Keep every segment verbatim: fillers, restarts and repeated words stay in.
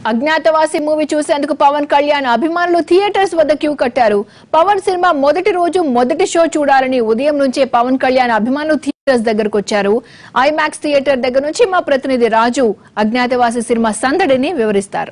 Agnyaathavaasi movie చూసేందుకు పవన్ కళ్యాణ్ అభిమానులు theatres వద్ద క్యూ కట్టారు. పవన్ సినిమా మొదటి రోజు మొదటి షో చూడాలని ఉదయం నుంచే పవన్ కళ్యాణ్ అభిమానులు థియేటర్స్ దగ్గరకు వచ్చారు. ఐమాక్స్ థియేటర్ దగ్గర నుంచి మా ప్రతినిధి రాజు అజ్ఞాతవాసి సినిమా సందడిని వివరిస్తారు.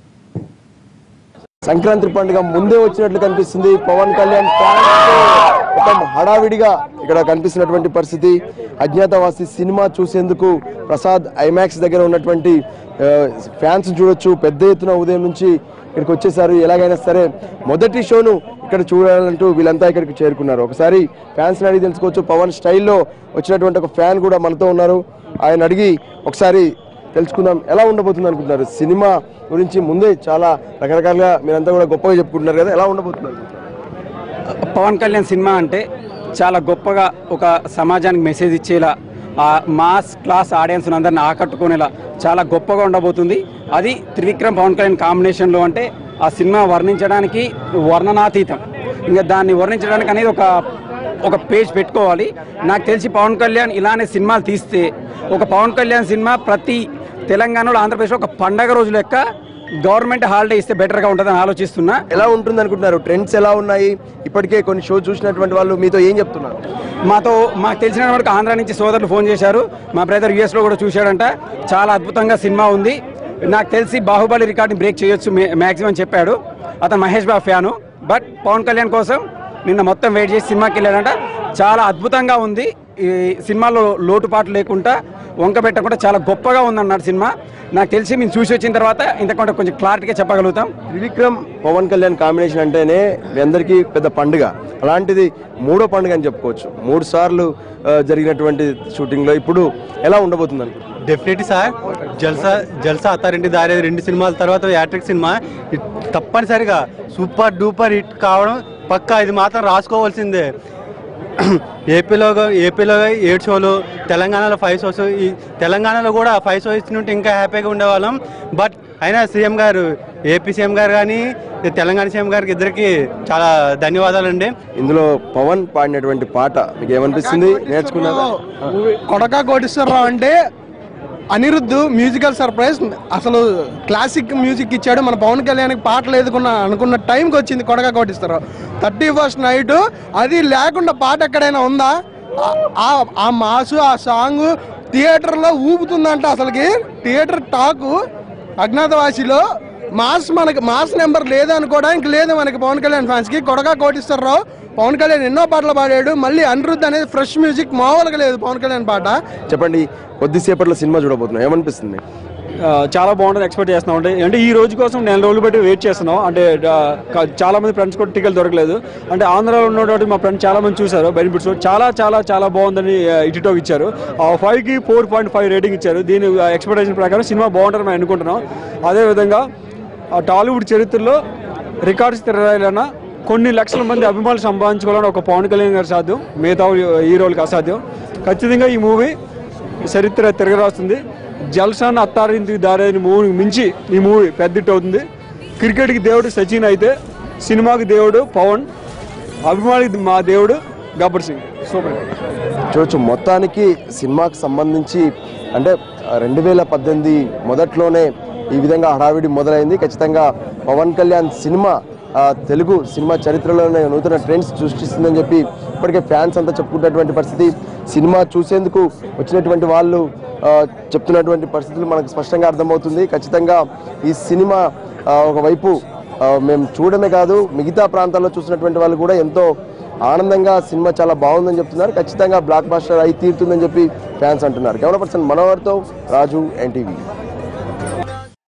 సంక్రాంతి పండుగ ముందే వచ్చినట్లు కనిపిస్తుంది. పవన్ కళ్యాణ్ మొత్తం హడావిడిగా ఇక్కడ కనిపిస్తున్నటువంటి పరిస్థితి. అజ్ఞాతవాసి సినిమా చూసేందుకు ప్రసాద్ ఐమాక్స్ దగ్గర ఉన్నటువంటి ఫ్యాన్స్ చూడొచ్చు. పెద్ద ఎత్తున ఉదయం నుంచి ఇక్కడికి వచ్చేసారు. ఎలాగైనా సరే మొదటి షోను ఇక్కడ చూడాలంటూ వీళ్ళంతా ఇక్కడికి చేరుకున్నారు. ఒకసారి ఫ్యాన్స్ అడిగి తెలుసుకోవచ్చు. పవన్ స్టైల్లో వచ్చినటువంటి ఒక ఫ్యాన్ కూడా మనతో ఉన్నారు. ఆయన అడిగి ఒకసారి తెలుసుకుందాం. ఎలా ఉండబోతుంది అనుకుంటున్నారు? సినిమా గురించి ముందే చాలా రకరకాలుగా మీరంతా కూడా గొప్పగా చెప్పుకుంటున్నారు కదా, ఎలా ఉండబోతున్నారు? పవన్ కళ్యాణ్ సినిమా అంటే చాలా గొప్పగా ఒక సమాజానికి మెసేజ్ ఇచ్చేలా, ఆ మాస్ క్లాస్ ఆడియన్స్ అందరిని ఆకట్టుకునేలా చాలా గొప్పగా ఉండబోతుంది. అది త్రివిక్రమ్ పవన్ కళ్యాణ్ కాంబినేషన్లో అంటే ఆ సినిమా వర్ణించడానికి వర్ణనాతీతం. ఇంకా దాన్ని వర్ణించడానికి అనేది ఒక ఒక పేజ్ పెట్టుకోవాలి. నాకు తెలిసి పవన్ కళ్యాణ్ ఇలానే సినిమాలు తీస్తే ఒక పవన్ కళ్యాణ్ సినిమా ప్రతి తెలంగాణలో ఆంధ్రప్రదేశ్లో ఒక పండగ రోజు లెక్క గవర్నమెంట్ హాలిడే ఇస్తే బెటర్గా ఉంటుందని ఆలోచిస్తున్నా. ఎలా ఉంటుంది అనుకుంటున్నారు? ట్రెండ్స్ ఎలా ఉన్నాయి? ఇప్పటికే కొన్ని షో చూసినటువంటి వాళ్ళు మీతో ఏం చెప్తున్నారు? మాతో మాకు తెలిసిన వరకు ఆంధ్ర నుంచి సోదరులు ఫోన్ చేశారు. మా బ్రదర్ యూఎస్లో కూడా చూశాడంట. చాలా అద్భుతంగా సినిమా ఉంది. నాకు తెలిసి బాహుబలి రికార్డుని బ్రేక్ చేయొచ్చు మ్యాక్సిమం చెప్పాడు. అతను మహేష్ బాబు ఫ్యాను. బట్ పవన్ కళ్యాణ్ కోసం నిన్న మొత్తం వెయిట్ చేసి సినిమాకి వెళ్ళాడంట. చాలా అద్భుతంగా ఉంది. ఈ సినిమాలో లోటుపాటు లేకుండా వంక పెట్టకుండా చాలా గొప్పగా ఉందన్నాడు సినిమా. నాకు తెలిసి మేము చూసి వచ్చిన తర్వాత ఇంతకంటే కొంచెం క్లారిటీగా చెప్పగలుగుతాం. త్రివిక్రమ్ పవన్ కళ్యాణ్ కాంబినేషన్ అంటేనే మీ అందరికీ పెద్ద పండుగ. అలాంటిది మూడో పండుగ అని చెప్పుకోవచ్చు. మూడు సార్లు జరిగినటువంటి షూటింగ్లో ఇప్పుడు ఎలా ఉండబోతుంది అనుకో? డెఫినెట్లీ సార్, జల్సా జల్సా అత్తారింటి దారి రెండు సినిమాల తర్వాత యాట్రిక్ సినిమా తప్పనిసరిగా సూపర్ డూపర్ హిట్ కావడం పక్కా. ఇది మాత్రం రాసుకోవాల్సిందే. ఏపీలో ఏపీలో ఏడు షోలు, తెలంగాణలో ఫైవ్ షోస్. ఈ తెలంగాణలో కూడా ఫైవ్ షోస్ ఇచ్చినట్టు ఇంకా హ్యాపీగా ఉండేవాళ్ళం. బట్ అయినా సీఎం గారు, ఏపీ సీఎం గారు కానీ తెలంగాణ సీఎం గారికి ఇద్దరికి చాలా ధన్యవాదాలండి. ఇందులో పవన్ పాడినటువంటి పాట మీకు ఏమనిపిస్తుంది? నేర్చుకున్నారా? కొడకా కోటేశ్వరరావు అంటే అనిరుద్ధ్ మ్యూజికల్ సర్ప్రైజ్. అసలు క్లాసిక్ మ్యూజిక్ ఇచ్చాడు. మన పవన్ కళ్యాణ్కి పాటలు ఎదుకున్న అనుకున్న టైంకి వచ్చింది కొడకా కోటేశ్వరరావు. థర్టీ ఫస్ట్ నైట్ అది లేకుండా పాట ఎక్కడైనా ఉందా? ఆ మాసు, ఆ సాంగ్ థియేటర్లో ఊపుతుందంట. అసలుకి థియేటర్ టాకు అజ్ఞాతవాసిలో మాస్ మనకి మాస్ నెంబర్ లేదనుకోవడానికి లేదు మనకి పవన్ కళ్యాణ్ ఫ్యాన్స్కి. కొడకా కోటేశ్వరరావు పవన్ కళ్యాణ్ ఎన్నో పాటలు పాడాడు. మళ్ళీ అనిరుద్ధ్ అనేది ఫ్రెష్ మ్యూజిక్ మామూలుగా లేదు పవన్ కళ్యాణ్ పాట. చెప్పండి, కొద్దిసేపట్లో సినిమా చూడబోతున్నాం, ఏమనిపిస్తుంది? చాలా బాగుంటుంది, ఎక్స్పెక్ట్ చేస్తున్నాం. అంటే అంటే ఈ రోజు కోసం నెల రోజులు బట్టి వెయిట్ చేస్తున్నాం. అంటే చాలా మంది ఫ్రెండ్స్ కూడా టికెట్ దొరకలేదు. అంటే ఆంధ్రాలో ఉన్నటువంటి మా ఫ్రెండ్స్ చాలా మంది చూసారు బెనిఫిట్స్. చాలా చాలా చాలా బాగుందని ఇటిటోకి ఇచ్చారు. ఫైవ్కి ఫోర్ పాయింట్ ఫైవ్ రేటింగ్ ఇచ్చారు. దీని ఎక్స్పెక్టేషన్ ప్రకారం సినిమా బాగుంటుందని మేము అనుకుంటున్నాం. అదేవిధంగా టాలీవుడ్ చరిత్రలో రికార్డ్స్ తిరగాలన్నా కొన్ని లక్షల మంది అభిమానులు సంపాదించుకోవాలని ఒక పవన్ కళ్యాణ్ గారు సాధ్యం, మిగతా హీరోలకు అసాధ్యం. ఖచ్చితంగా ఈ మూవీ చరిత్ర తిరగరాస్తుంది. జల్సాన్ అత్తారింటికి దారేని మూవీకి మించి ఈ మూవీ పెద్ద హిట్ అవుతుంది. క్రికెట్కి దేవుడు సచిన్ అయితే సినిమాకి దేవుడు పవన్, అభిమానికి మా దేవుడు గబ్బర్ సింగ్. సూపర్ చూడొచ్చు. మొత్తానికి సినిమాకి సంబంధించి అంటే రెండు వేల పద్దెనిమిది మొదట్లోనే ఈ విధంగా హడావిడి మొదలైంది. ఖచ్చితంగా పవన్ కళ్యాణ్ సినిమా తెలుగు సినిమా చరిత్రలోనే నూతన ట్రెండ్స్ సృష్టిస్తుందని చెప్పి ఇప్పటికే ఫ్యాన్స్ అంతా చెప్పుకుంటున్నటువంటి పరిస్థితి. సినిమా చూసేందుకు వచ్చినటువంటి వాళ్ళు చెప్తున్నటువంటి పరిస్థితులు మనకు స్పష్టంగా అర్థమవుతుంది. ఖచ్చితంగా ఈ సినిమా ఒకవైపు మేము చూడమే కాదు, మిగతా ప్రాంతాల్లో చూసినటువంటి వాళ్ళు కూడా ఎంతో ఆనందంగా సినిమా చాలా బాగుందని చెప్తున్నారు. ఖచ్చితంగా బ్లాక్ బస్టర్ అయి తీరుతుందని చెప్పి ఫ్యాన్స్ అంటున్నారు. కెమెరా పర్సన్ మనోహర్తో రాజు, ఎన్టీవీ.